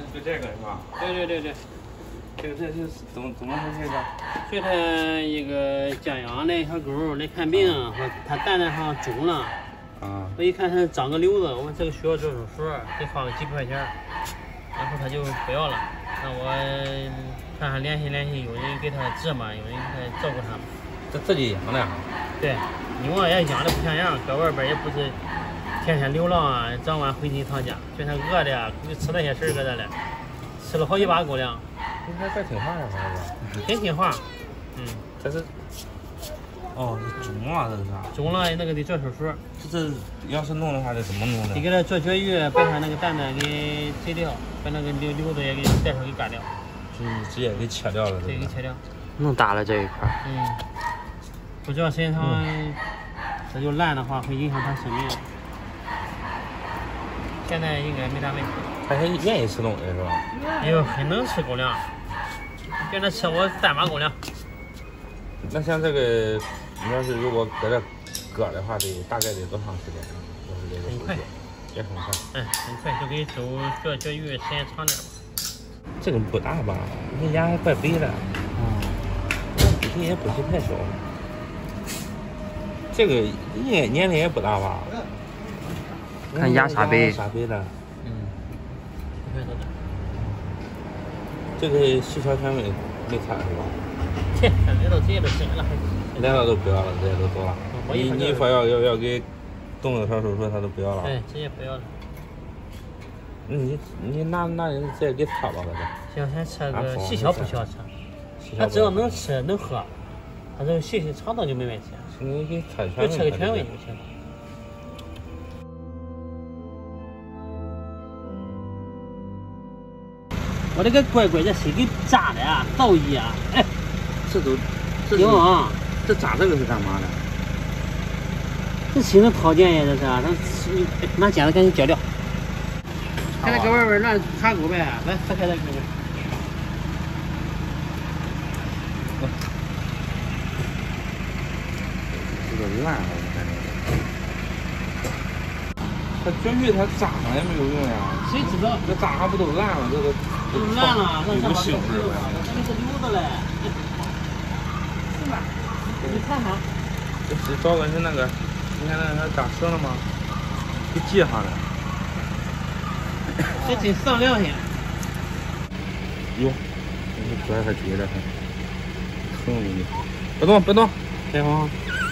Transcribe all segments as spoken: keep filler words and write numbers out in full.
就这个是吧？ 对对对对。 这个这这是怎么怎么回事呢？ 就他一个家养的小狗来看病，说他蛋蛋上肿了。啊。我一看他长个瘤子，我们这个需要做手术，得花个几百块钱，然后他就不要了。那我看看联系联系，有人给他治嘛，有人给他照顾他嘛。 这自己养的。 对，牛啊也养的不像样，搁外边也不是天天流浪啊，早晚回你趟家，就他饿的呀，就吃那些事儿搁这了，吃了好几把狗粮。 应该再听话点吧？ 挺听话。嗯， 这是。哦，是肿啊，这是。 肿了，那个得做手术。 这这要是弄的话，得怎么弄呢？ 得给他做绝育，把他那个蛋蛋给摘掉，把那个瘤瘤子也给带上给割掉。 就是直接给切掉了。 对，给切掉。 弄大了这一块。 嗯。不知道时间长，这就烂的话，会影响他生命。现在应该没啥问题。 他还愿意吃东西是吧？ 哎呦，很能吃狗粮，给他吃我三把狗粮。 那像这个，你要是如果搁这割的话，得大概得多长时间？就是这个很快， 也很快。 嗯，很快就给走做绝育，时间长点吧。 这个不大吧？你看牙还怪白的。 嗯。 补习也补习太少。这个应该年龄也不大吧？ 看牙啥白？ 啥白的？ 嗯。 这个细小纤维没看是吧？ 切，来到这些都行了， 来到都不要了，这些都走了。你你说要要要给动个小手术，他都不要了。 对，这些不要了。 你你拿拿人直接给擦吧， 这行，先吃个细小不需要吃，他只要能吃能喝，他这个细细肠道就没问题。 你给擦就吃个全胃就行。我这个乖乖，这谁给扎的呀？造诣啊！哎， 这都这行啊！ 这扎这个是干嘛的？ 这谁能掏钱呀？这是，咱拿剪子赶紧剪掉。现在搁外边乱看狗呗，来撕开这个。 这个烂了，我感觉。它绝育它扎上也没有用呀。 谁知道？ 这扎上不都烂了？这个都烂了，那有性质了。 那就是瘤子嘞。是吧？你看看。 这是找的是那个，你看那它扎实了吗？给系上了。 这真上良心。 哟，这脚还撅着还疼你！别动，别动， 别慌。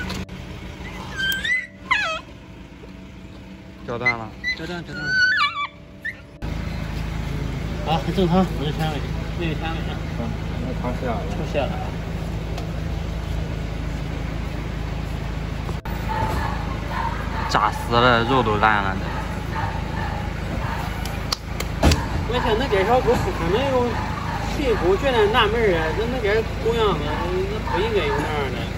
掉蛋了， 掉蛋，掉蛋了。好，很正常，不是纤维，没有纤维啊。 嗯，那出血了。 出血了。 扎死了，肉都烂了。 我想那点小狗不可能有训狗觉得纳闷啊，那那点狗样子，那不应该有那样的。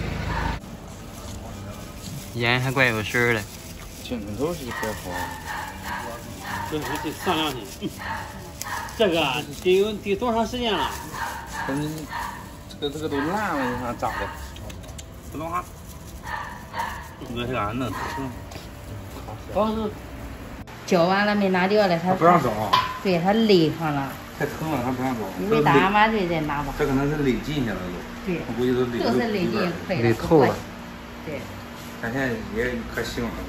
眼还怪有事的。 镜头是可好。 这是得上良心。嗯、这个得有得多长时间了？ 嗯，这个这个都烂了，你看扎的。不动啊！我是俺弄。 好是。 绞完了没拿掉了，他不让找。 对他勒上了。 太疼了，他不让找。 你没打完麻醉再拿吧。 这可能是勒进去了都。 对。 我估计都勒。 就是勒进可以勒透了。 对。 咱现在也可希望了。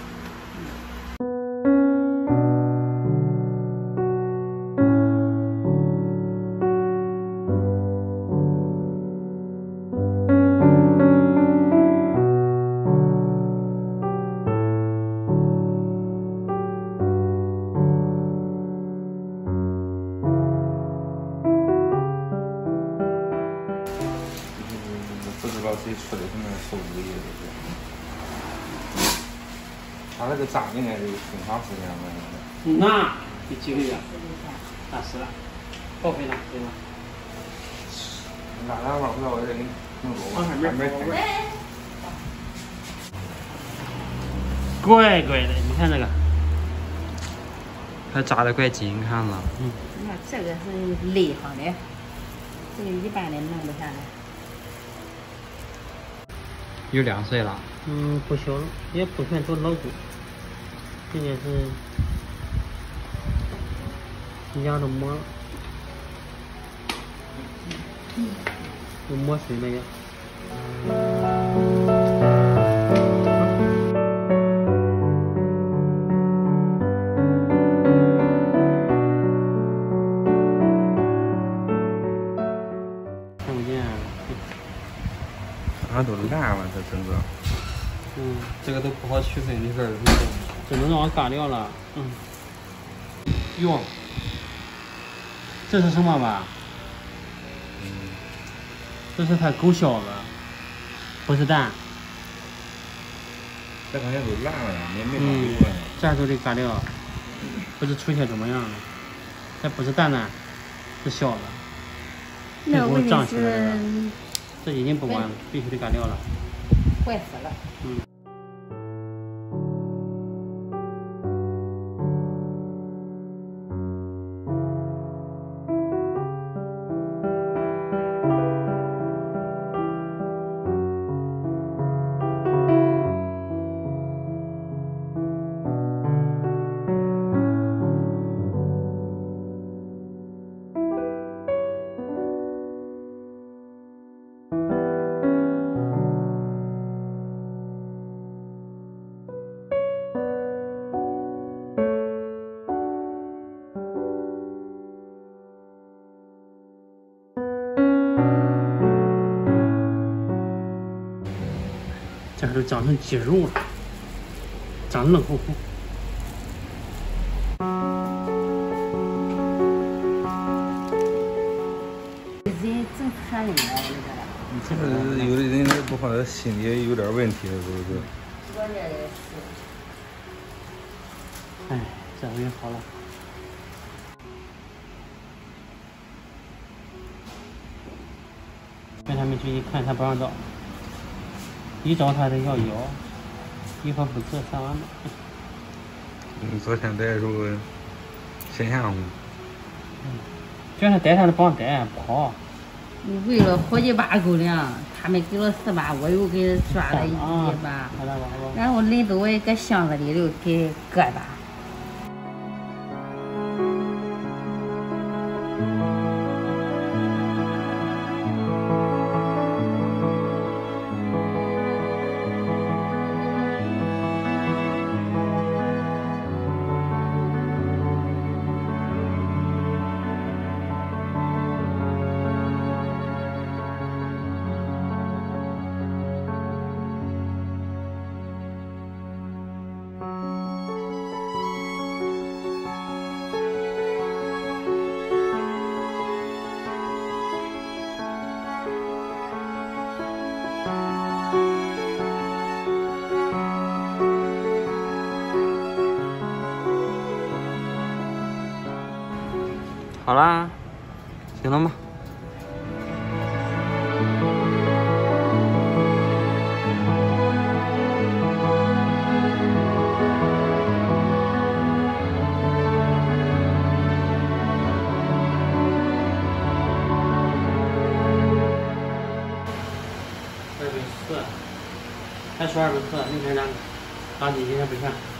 不知道谁出的什么馊主意，这是。他那个扎应该得挺长时间了。 那得几个月，那是了，报废了，对吧？ 哪两晚回来我再给你弄走吧。 还没开。乖乖的，你看这个， 还扎的怪紧，看了。 嗯。那这个是勒上的，这个一般的弄不下来。 有两岁了。 嗯，不小了，也不算都老狗，这也是羊都磨了，有磨水的羊。看不见。 啊，都烂了，这整个。 嗯， 这个都不好取分，里边儿这都让我嘎掉了。嗯。哟，这是什么吧？ 嗯， 这是它狗小子，不是蛋。 这好像都烂了，没没法嗯用了。 这样都得嘎掉，不知出现怎么样了。这不是蛋蛋，是小子。 那我胀起来了， 是这已经不管了，必须得嘎掉了。 坏死了。 嗯。这都长成肌肉了，长得冷乎乎。 人正常人了， 这个有的人不好，心里有点问题了，都是。 我这也是。 哎，这回好了。跟他们去一看，他不让找，一找他得要摇，一说不治，上完了。 嗯，昨天带的时候，先下午。 嗯，叫他带他都不让带，不好。 为了好几把狗粮，他们给了四把，我又给抓了一把， 好了吧，好吧。 然后领走我一个箱子里头给各把。 好啦，行了吗？ 二百四，还说二百四，明天两个，当今今天不全。